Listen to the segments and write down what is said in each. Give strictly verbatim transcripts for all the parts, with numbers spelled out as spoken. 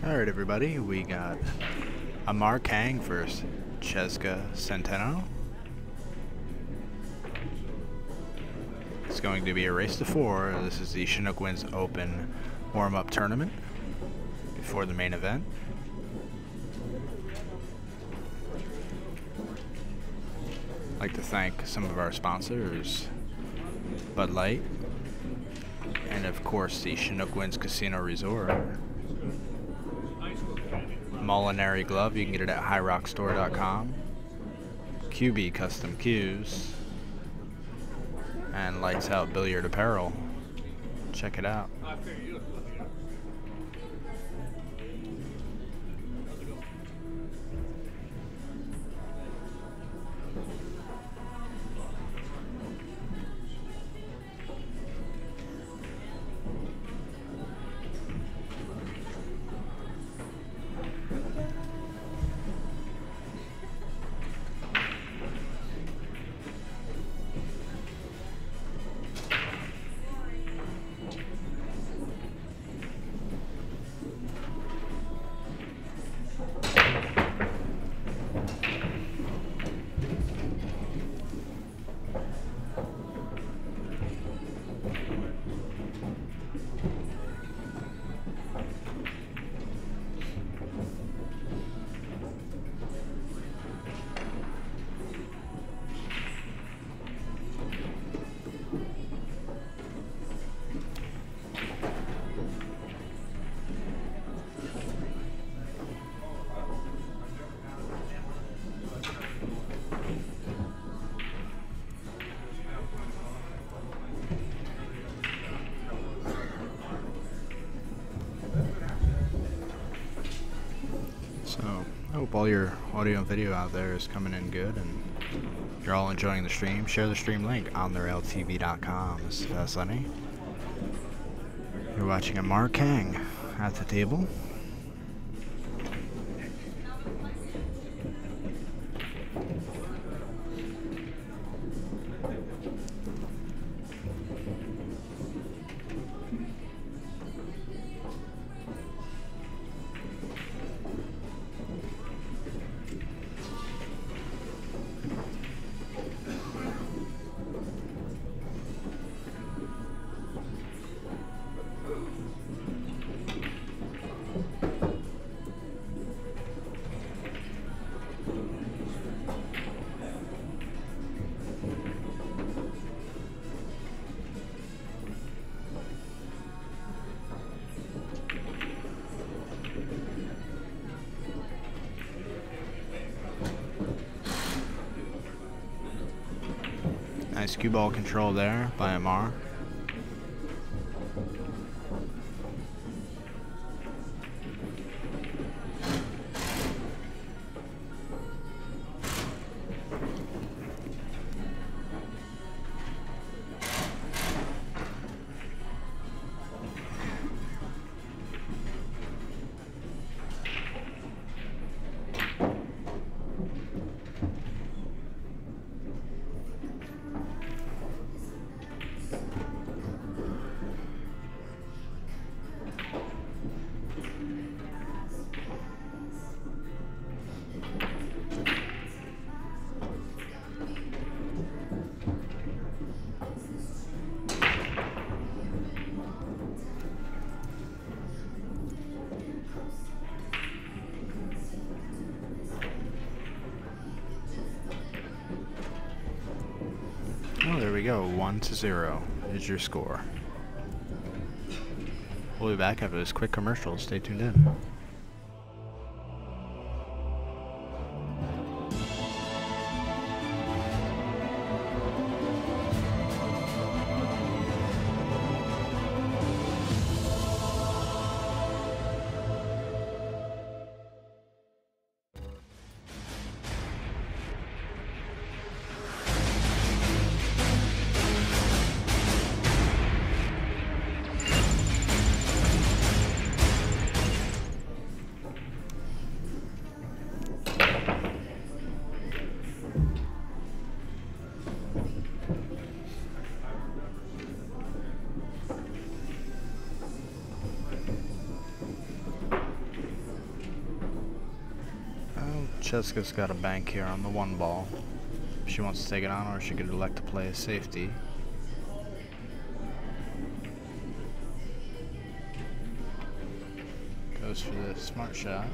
Alright everybody, we got Amar Kang versus Chezka Centeno. It's going to be a race to four. This is the Chinook Winds Open warm-up tournament before the main event. I'd like to thank some of our sponsors, Bud Light, and of course the Chinook Winds Casino Resort. Molinary Glove, you can get it at high rock store dot com. Q B Custom Cues. And Lights Out Billiard Apparel. Check it out. So, I hope all your audio and video out there is coming in good and you're all enjoying the stream. Share the stream link on their L T V dot com. This is Fast Lenny. You're watching Amar Kang at the table. Nice cue ball control there by Amar. Oh, there we go. One to zero is your score. We'll be back after this quick commercial. Stay tuned in. Chezka's got a bank here on the one ball. If she wants to take it on, or she could elect to play a safety. Goes for the smart shot.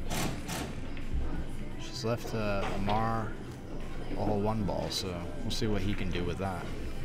She's left uh, Amar a whole one ball, so we'll see what he can do with that.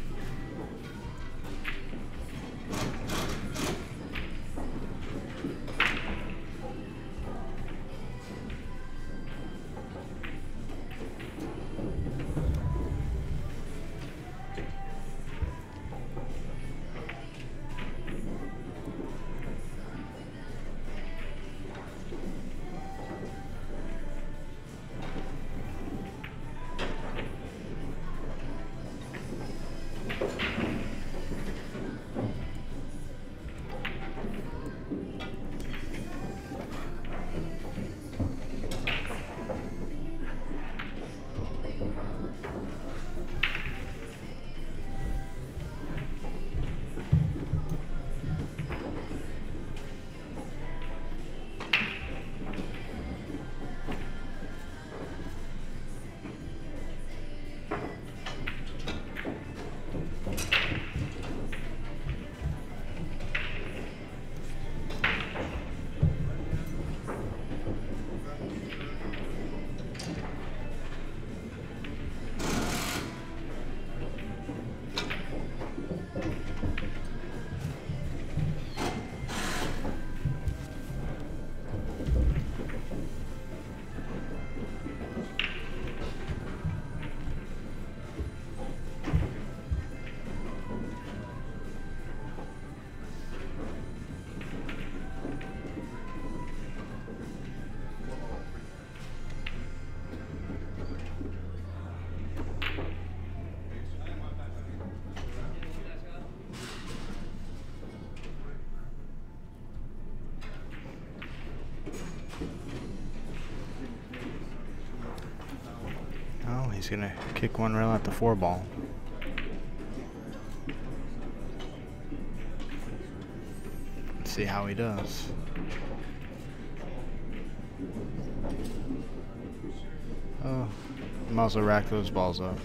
He's gonna kick one rail at the four ball. Let's see how he does. Oh, might as well rack those balls up.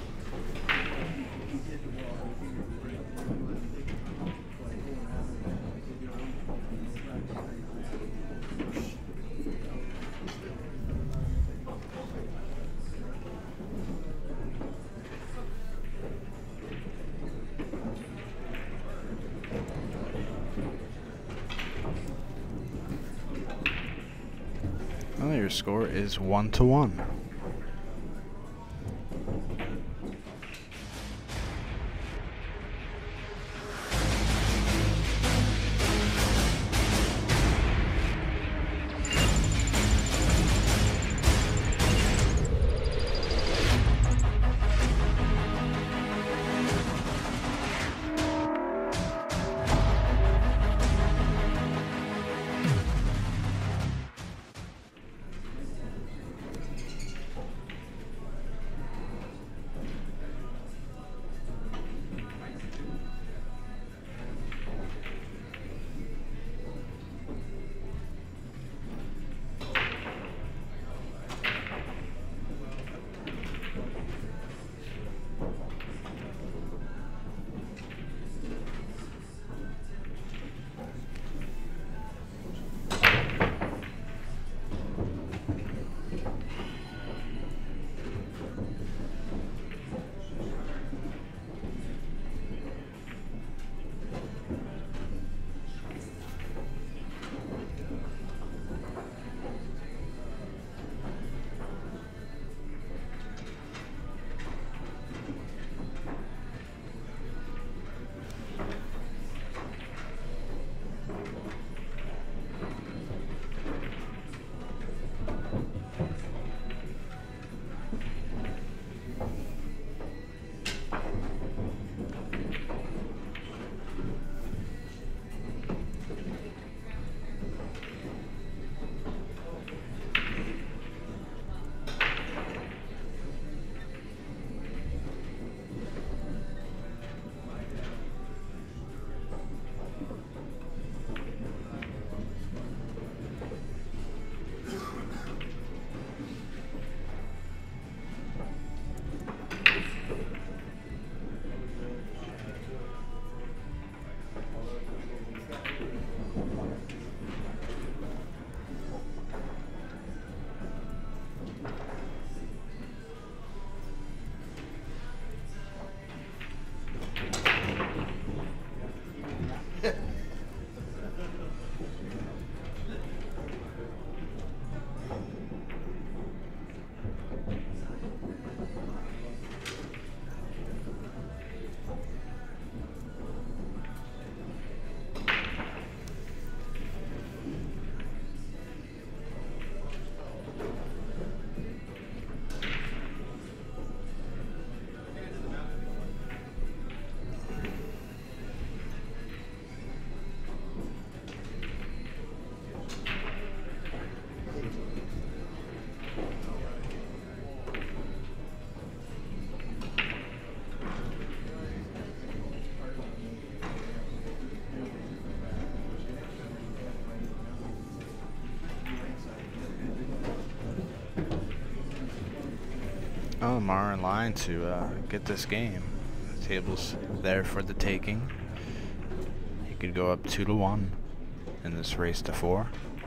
Well, your score is one to one. Oh, Amar in line to uh, get this game. The table's there for the taking. He could go up two to one in this race to four.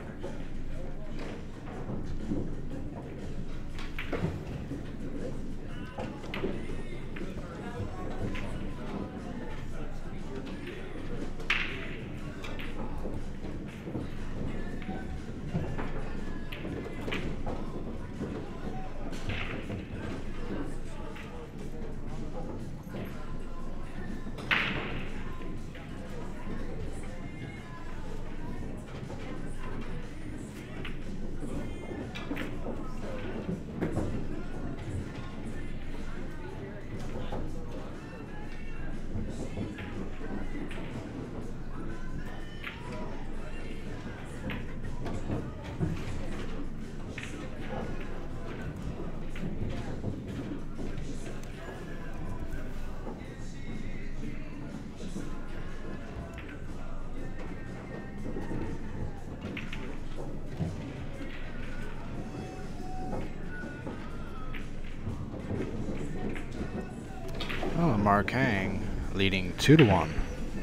Oh, Amar Kang leading two to one.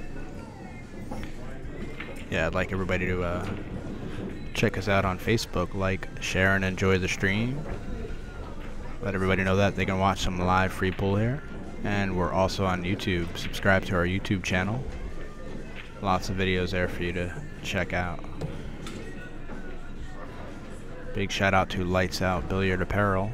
Yeah, I'd like everybody to uh, check us out on Facebook, like, share, and enjoy the stream. Let everybody know that they can watch some live free pool here. And we're also on YouTube. Subscribe to our YouTube channel. Lots of videos there for you to check out. Big shout out to Lights Out Billiard Apparel.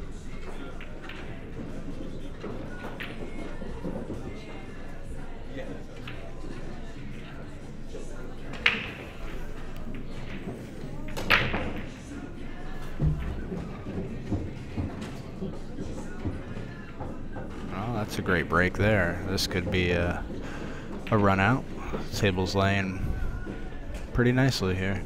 That's a great break there. This could be a, a run out. Table's laying pretty nicely here.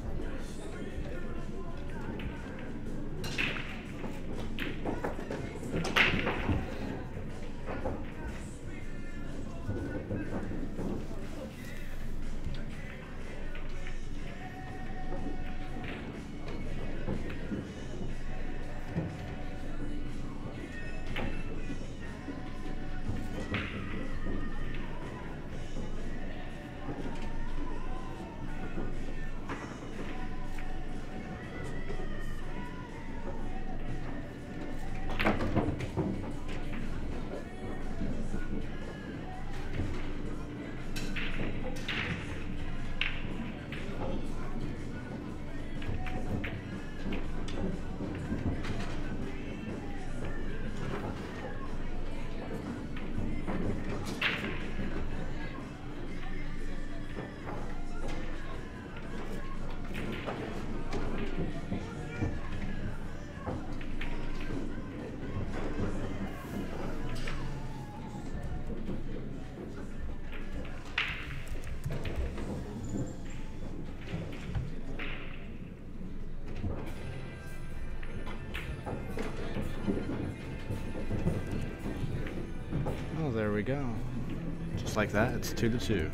Oh, there we go. Just like that, it's two to two.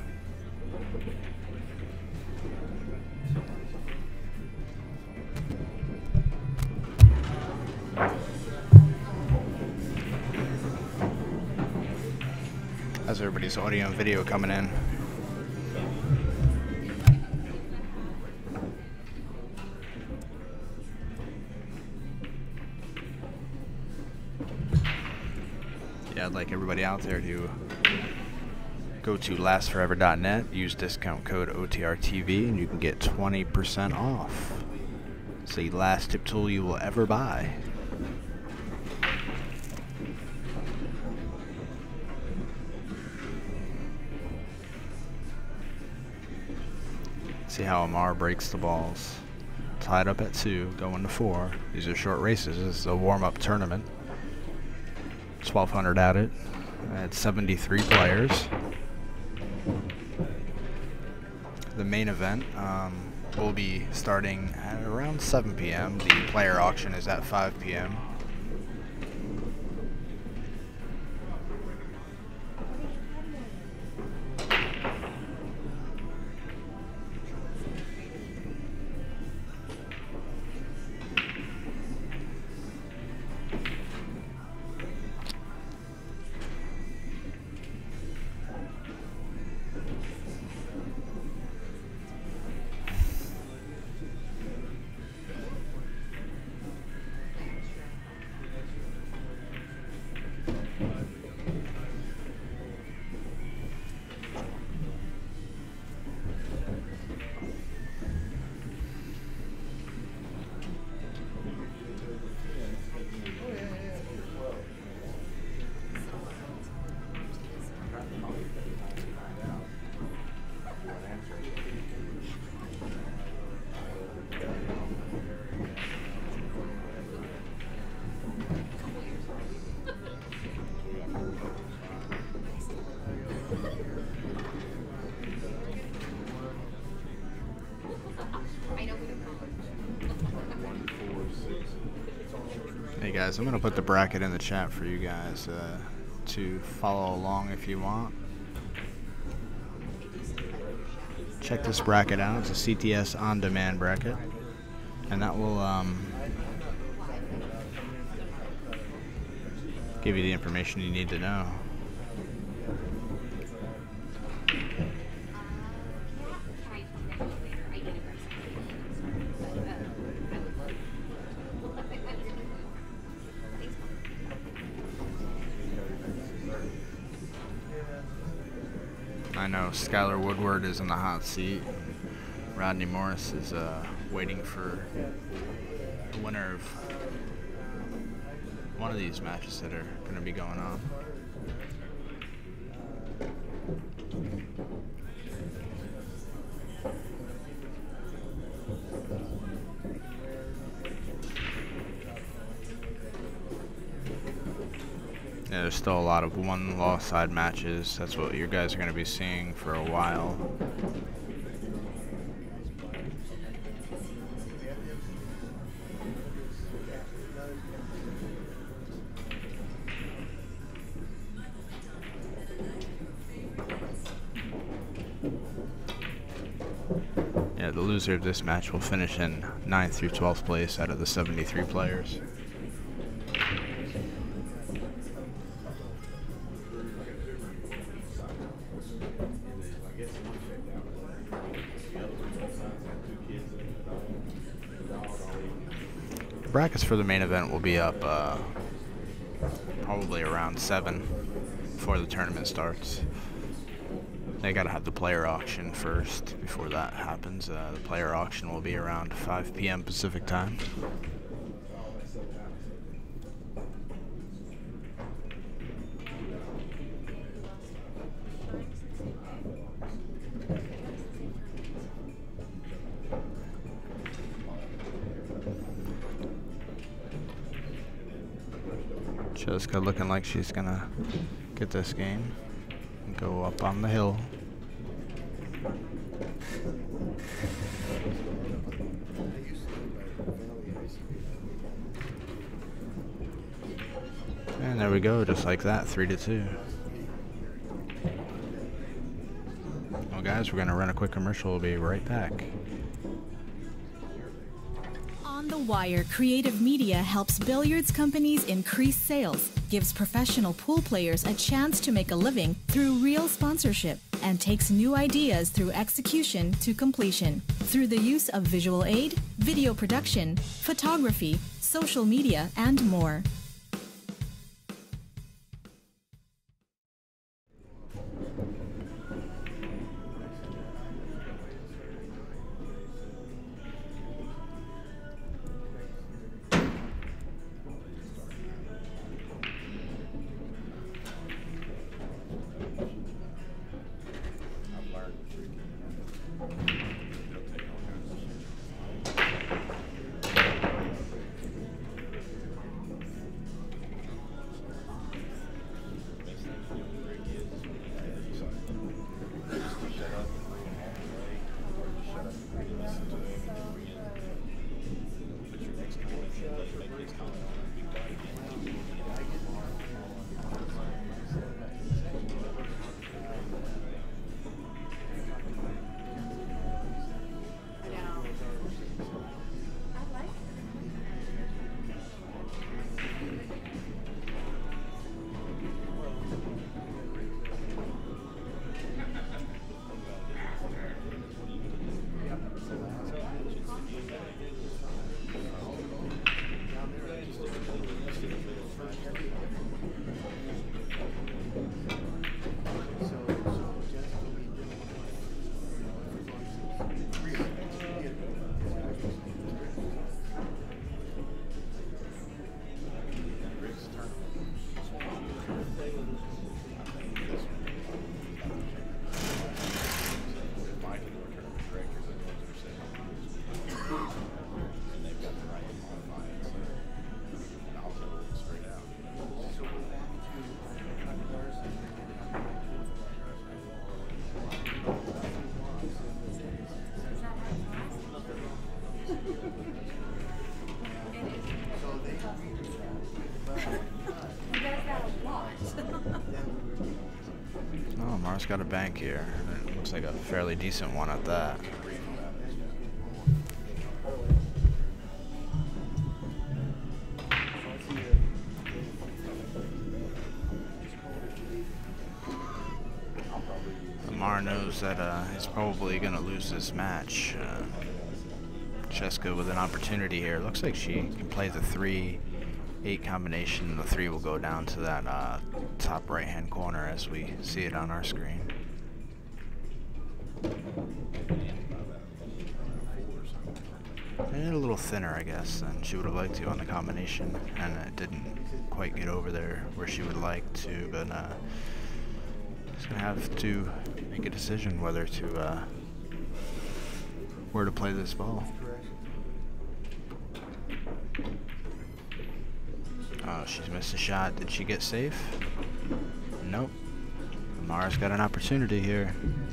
How's everybody's audio and video coming in? Yeah, I'd like everybody out there to go to last forever dot net, use discount code O T R T V, and you can get twenty percent off. It's the last tip tool you will ever buy. See how Amar breaks the balls. Tied up at two, going to four. These are short races. This is a warm-up tournament. twelve hundred at it. At seventy-three players. The main event um, will be starting at around seven P M The player auction is at five P M guys, I'm going to put the bracket in the chat for you guys uh, to follow along if you want. Check this bracket out. It's a C T S on-demand bracket, and that will um, give you the information you need to know. I know Skylar Woodward is in the hot seat. Rodney Morris is uh, waiting for the winner of one of these matches that are going to be going on. Yeah, there's still a lot of one-loss side matches. That's what you guys are going to be seeing for a while. Yeah, the loser of this match will finish in ninth through twelfth place out of the seventy-three players. Brackets for the main event will be up uh, probably around seven before the tournament starts. They gotta have the player auction first before that happens. Uh, the player auction will be around five P M Pacific time. Chezka looking like she's gonna get this game and go up on the hill. And there we go, just like that, three to two. Well guys, we're gonna run a quick commercial, we'll be right back. On the Wire, creative media helps billiards companies increase sales, gives professional pool players a chance to make a living through real sponsorship, and takes new ideas through execution to completion through the use of visual aid, video production, photography, social media, and more. Amar's got a bank here. It looks like a fairly decent one at that. Amar knows that uh, he's probably going to lose this match. Uh, Chezka with an opportunity here. Looks like she can play the three eight combination, and the three will go down to that uh, top right hand corner as we see it on our screen. And a little thinner, I guess, than she would have liked to on the combination, and it didn't quite get over there where she would like to, but uh, she's gonna have to make a decision whether to uh, where to play this ball. Oh, she's missed a shot. Did she get safe? Nope. Amar's got an opportunity here.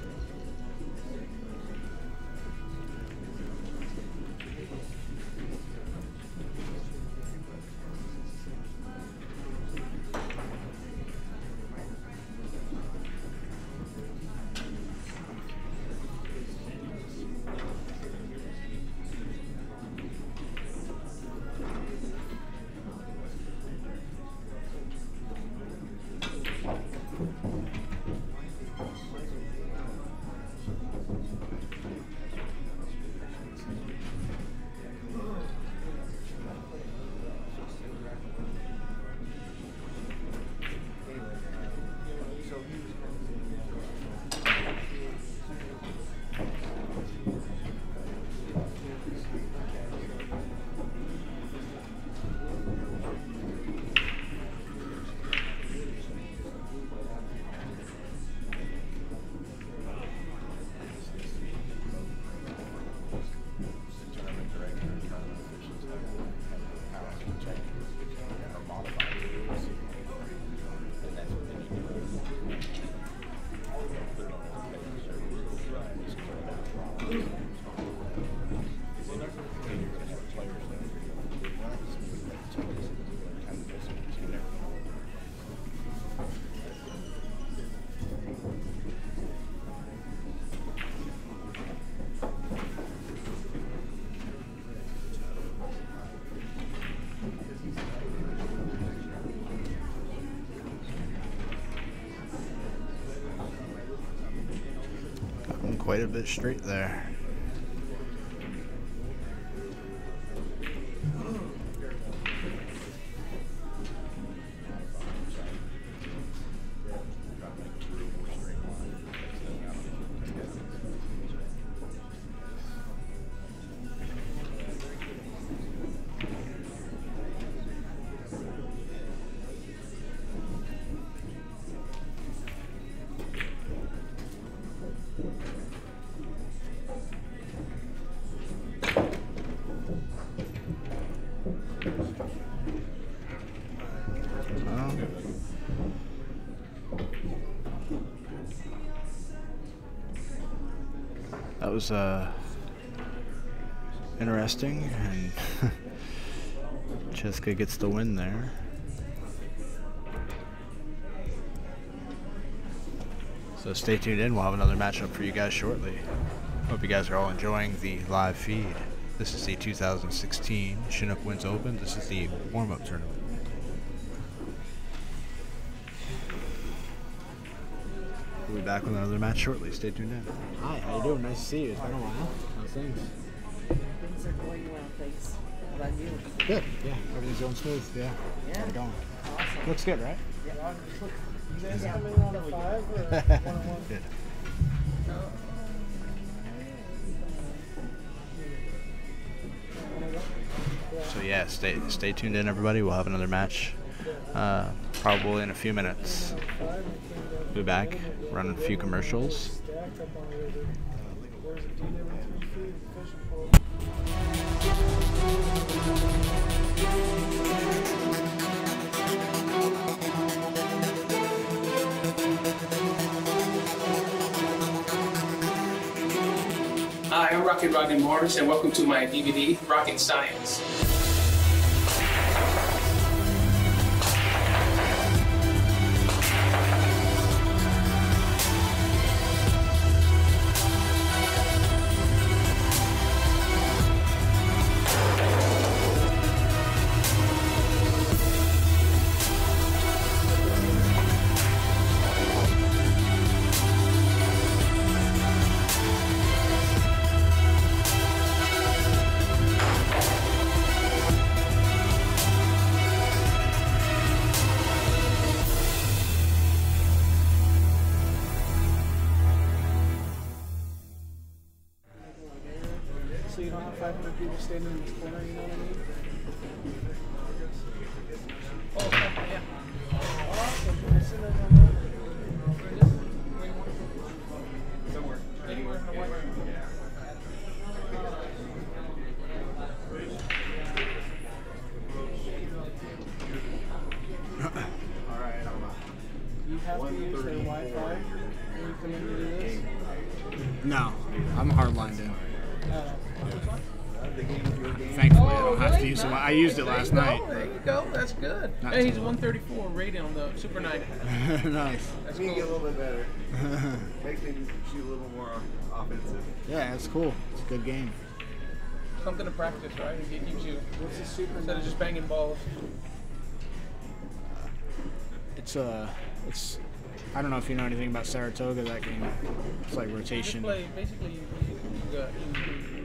Quite a bit straight there. That was uh, interesting, and Chezka gets the win there. So stay tuned in, we'll have another matchup for you guys shortly. Hope you guys are all enjoying the live feed. This is the two thousand sixteen Chinook Wins Open. This is the warm-up tournament. We'll be back with another match shortly. Stay tuned in. Hi, how you doing? Nice to see you. It's been a while. How's things? Things are going well, thanks. How about you? Good. Yeah, everything's going smooth. Yeah. Yeah. How's it going? Awesome. Looks good, right? Yeah. You guys coming on a five or one on one? Good. So yeah, stay stay tuned in, everybody. We'll have another match uh, probably in a few minutes. We'll be back, running a few commercials. Hi, I'm Rocket Rocket Morris, and welcome to my D V D, Rocket Science. standing in this corner, you know what I mean? Oh, okay, yeah. Awesome. You're sitting on the... Somewhere. Anywhere. You have to use their Wi-Fi when you come in to do this. No, I'm hardlined in. Uh, Thankfully, I don't have to use it. I used it last there night. You go. There you go. That's good. Not Hey, too he's one thirty-four rated on the Super nine. Nice. That's Me get a cool. little bit better. Makes me shoot a little more offensive. Yeah, it's cool. It's a good game. Something to practice, right? It keeps you what's the super instead of just banging balls. It's uh, it's. I don't know if you know anything about Saratoga. That game. It's like Just rotation. play basically. You, you, you, got, you, you